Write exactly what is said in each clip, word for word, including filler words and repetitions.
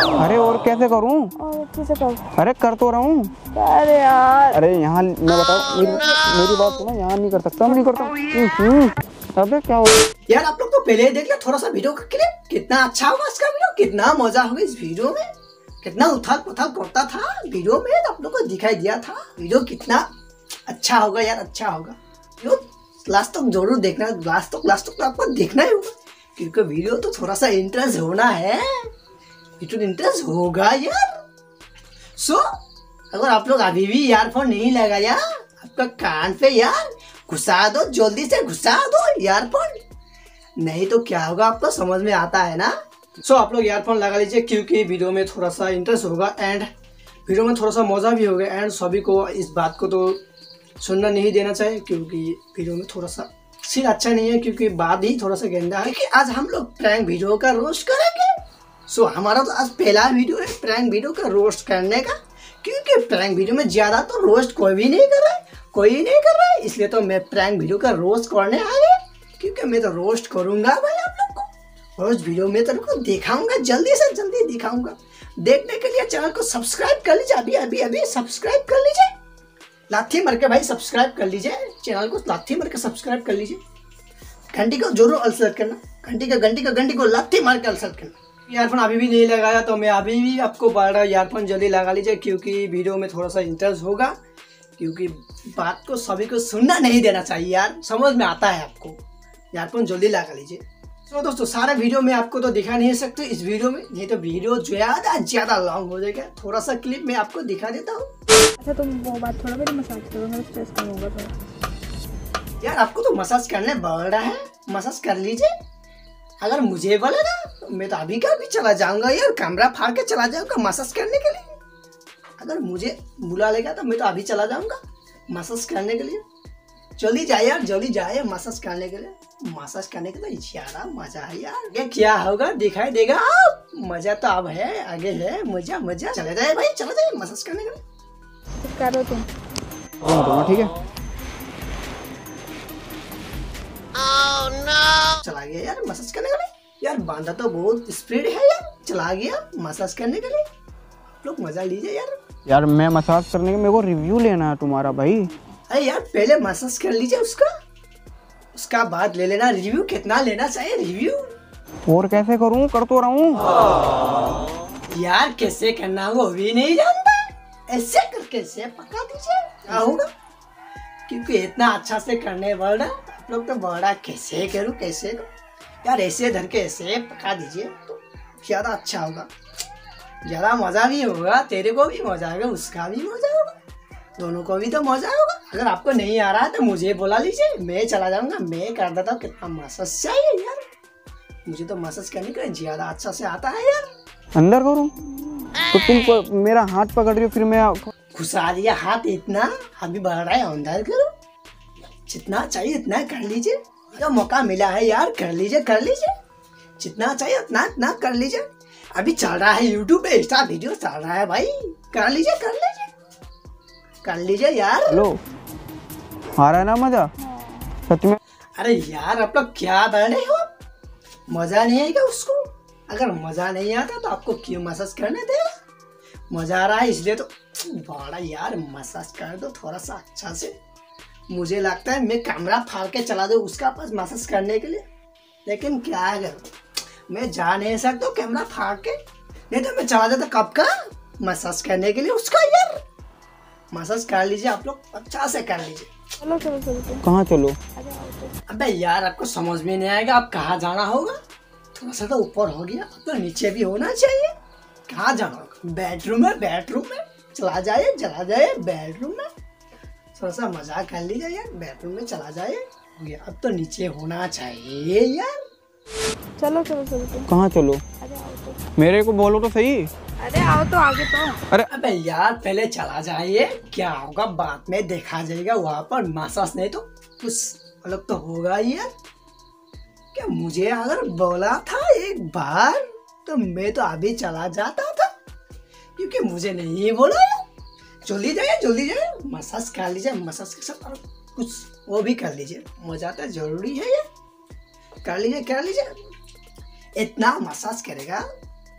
अरे और कैसे करूं? और अच्छे से कर। अरे कर तो रहा हूँ। अरे यार, अरे यहाँ मैं बताऊँ, मेरी, मेरी बात सुनो, यहाँ नहीं कर सकता, मैं नहीं करता। हम्म, अबे क्या हो यार आप लोग तो पहले ही देख लो थोड़ा सा वीडियो का क्लिप, कितना अच्छा होगा इसका वीडियो, कितना मजा होगा इस वीडियो में, कितना उथल पुथल करता था वीडियो में, आप लोग को दिखाई दिया था वीडियो कितना अच्छा होगा यार, अच्छा होगा। लास्ट तक जरूर देखना, लास्ट तक लास्ट तक आपको देखना ही होगा, क्योंकि वीडियो तो थोड़ा सा इंटरेस्ट होना है, वीडियो इंटरेस्ट होगा यार। सो so, अगर आप लोग अभी भी ईयरफोन नहीं लगाया, आपका कान पे यार घुसा दो, जल्दी से घुसा दो ईयरफोन, नहीं तो क्या होगा आपको समझ में आता है ना। सो so, आप लोग ईयरफोन लगा लीजिए, क्योंकि वीडियो में थोड़ा सा इंटरेस्ट होगा एंड वीडियो में थोड़ा सा मज़ा भी होगा, एंड सभी को इस बात को तो सुनना नहीं देना चाहिए, क्योंकि वीडियो में थोड़ा सा सीन अच्छा नहीं है, क्योंकि बात ही थोड़ा सा गंदा है कि आज हम लोग प्रैंक वीडियो का रोस्ट करेंगे। सो so, हमारा तो आज पहला वीडियो है प्रैंक वीडियो का रोस्ट करने का, क्योंकि प्रैंक वीडियो में ज़्यादा तो रोस्ट कोई भी नहीं कर रहा है, कोई नहीं कर रहा है, इसलिए तो मैं प्रैंक वीडियो का रोस्ट करने आ गया, क्योंकि मैं तो रोस्ट करूंगा भाई आप लोग को, रोज वीडियो में तेरे को दिखाऊंगा, जल्दी से जल्दी दिखाऊंगा। देखने के लिए चैनल को सब्सक्राइब कर लीजिए, अभी अभी अभी सब्सक्राइब कर लीजिए, लाठी मार के भाई सब्सक्राइब कर लीजिए, चैनल को लाठी मार के सब्सक्राइब कर लीजिए, घंटी को जरूर अलसर्ट करना, घंटी का घंटी का घंटी को लाठी मार के अलसर्ट करना। ईयरफोन अभी भी नहीं लगाया तो मैं अभी भी आपको बोल रहा हूँ ईयरफोन जल्दी लगा लीजिए, क्योंकि वीडियो में थोड़ा सा इंटरेस्ट होगा, क्योंकि बात को सभी को सुनना नहीं देना चाहिए यार, समझ में आता है आपको, ईयरफोन जल्दी लगा लीजिए। तो दोस्तों सारा वीडियो में आपको तो दिखा नहीं सकते इस वीडियो में, नहीं तो वीडियो ज़्यादा ज़्यादा लॉन्ग हो जाएगा, थोड़ा सा क्लिप में आपको दिखा देता हूँ। अच्छा तुम वो बात छोड़ो, मेरी मसाज करो, मेरा स्ट्रेस कम होगा थोड़ा। यार आपको तो मसाज करने बोल रहा है, मसाज कर लीजिए, अगर मुझे बोले ना तो मैं तो अभी का भी चला जाऊंगा यार, कैमरा फाड़ के चला जाऊंगा मसाज करने के लिए, अगर मुझे बुला लेगा तो मैं तो अभी चला जाऊंगा मसाज करने के लिए। जल्दी जाए यार, जल्दी जाए मसाज करने के लिए, मसाज करने के लिए ज्यादा मजा है यार, ये क्या होगा दिखाई देगा आप, मजा तो अब है, आगे है मजा मजा, चले जाए भाई, चले जाए मसाज करने के लिए। करो तुम, ठीक है? oh, no. चला गया यार मसाज करने के लिए, यार बांधा तो बहुत स्पीड है यार, चला गया मसाज करने के लिए, आप लोग मजा लीजिए यार। यार मैं मसाज करने का, मेरे को रिव्यू लेना है तुम्हारा भाई। अरे यार पहले मसाज कर लीजिए उसका, उसका बाद ले लेना रिव्यू, कितना लेना चाहिए रिव्यू। और कैसे करूं? कर तो रहा हूँ यार कैसे करना हो वो भी नहीं जानता, ऐसे करके ऐसे पका दीजिए, क्या होगा, क्योंकि इतना अच्छा से करने वाला आप लोग तो बड़ा कैसे करूँ कैसे करूँ यार, ऐसे धर के ऐसे पका दीजिए तो ज्यादा अच्छा होगा, ज्यादा मजा भी होगा, तेरे को भी मजा आएगा, उसका भी मजा होगा, दोनों को भी तो मजा होगा। अगर आपको नहीं आ रहा है तो मुझे बुला लीजिए, मैं चला जाऊंगा, मैं कर देता हूँ, कितना मसाज चाहिए यार, मुझे तो मसाज करने के लिए ज्यादा अच्छा से आता है यार। अंदर करूं तो तुम मेरा हाथ पकड़ रही हो, फिर मैं घुसा दिया हाथ, इतना अभी बढ़ रहा है, अंदर करो, जितना चाहिए इतना कर लीजिए, अगर मौका मिला है यार कर लीजिए कर लीजिए, जितना चाहिए उतना इतना कर लीजिए, अभी चल रहा है यूट्यूब पे इंस्टा वीडियो चल रहा है भाई, कर लीजिए कर लीजिए कर लीजिए यार। हेलो, आ रहा है ना मजा सच में? अरे यार आप लोग क्या कर रहे हो, मजा नहीं आएगा उसको, अगर मजा नहीं आता तो आपको क्यों मसाज करने देगा, मजा आ रहा है इसलिए तो बड़ा यार मसाज कर दो थोड़ा सा अच्छा से, मुझे लगता है मैं कैमरा फाड़ के चला दूँ उसका पास मसाज करने के लिए, लेकिन क्या करूँ मैं जा नहीं सकता कैमरा फाड़ के, नहीं तो मैं चला जाता कब का मसाज करने के लिए उसका यार, मसाज कर लीजिए आप लोग, अच्छा से कर लीजिए। चलो चलो चलो, कहाँ चलो? अबे यार आपको समझ में नहीं आएगा, आप कहाँ जाना होगा, थोड़ा सा तो ऊपर हो गया, अब तो नीचे भी होना चाहिए, कहाँ जाना होगा, बेडरूम में, बेडरूम में चला जाए चला जाए बेडरूम में, थोड़ा सा मजाक कर लीजिए यार, बेडरूम में चला जाए, अब तो नीचे होना चाहिए यार। चलो चलो चलो तुम, कहाँ चलो? अरे आओ तो, मेरे को बोलो तो सही। अरे आओ तो आगे तो। अरे अबे यार पहले चला जाइए, क्या होगा बाद में देखा जाएगा, वहाँ पर मसाज नहीं तो कुछ अलग तो होगा ही यार, क्या मुझे अगर बोला था एक बार तो मैं तो अभी चला जाता था, क्योंकि मुझे नहीं बोला यार, जल्दी जाइए जल्दी जाइए मसाज कर लीजिए, मसाज के साथ और कुछ वो भी कर लीजिए, मजा तो जरूरी है ये, कर लीजिए कर लीजिए, इतना मसाज करेगा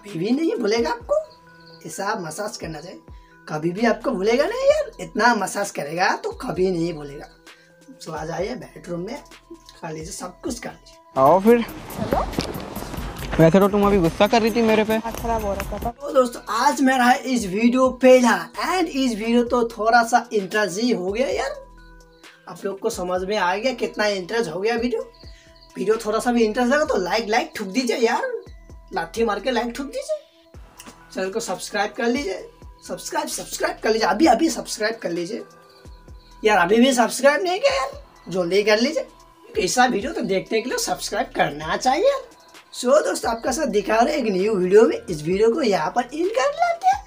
कभी भी नहीं भूलेगा आपको ऐसा मसाज करना चाहिए, कभी भी आपको भूलेगा नहीं यार, इतना मसाज करेगा तो कभी नहीं भूलेगा। तो आ जाइए बेडरूम में, खा लीजिए, सब कुछ कर लीजिए। आओ फिर। वैसे तो तुम अभी गुस्सा कर रही थी मेरे पे। हाथ खराब हो रहा था। तो दोस्तों आज मेरा है इस वीडियो पहला एंड इस वीडियो तो थोड़ा सा इंटरेस्ट ही हो गया यार, आप लोग को समझ में आ गया कितना इंटरेस्ट हो गया वीडियो। वीडियो थोड़ा सा भी इंटरेस्ट लगा तो लाइक लाइक ठुक दीजिए यार, लाठी मार के लाइक ठुक दीजिए, चैनल को सब्सक्राइब कर लीजिए, सब्सक्राइब सब्सक्राइब कर लीजिए, अभी अभी सब्सक्राइब कर लीजिए यार, अभी भी सब्सक्राइब नहीं किया यार जल्दी कर लीजिए, ऐसा वीडियो तो देखने के लिए सब्सक्राइब करना चाहिए। सो so, दोस्तों आपका साथ दिखा रहे एक न्यू वीडियो में, इस वीडियो को यहाँ पर इन कर लेते हैं।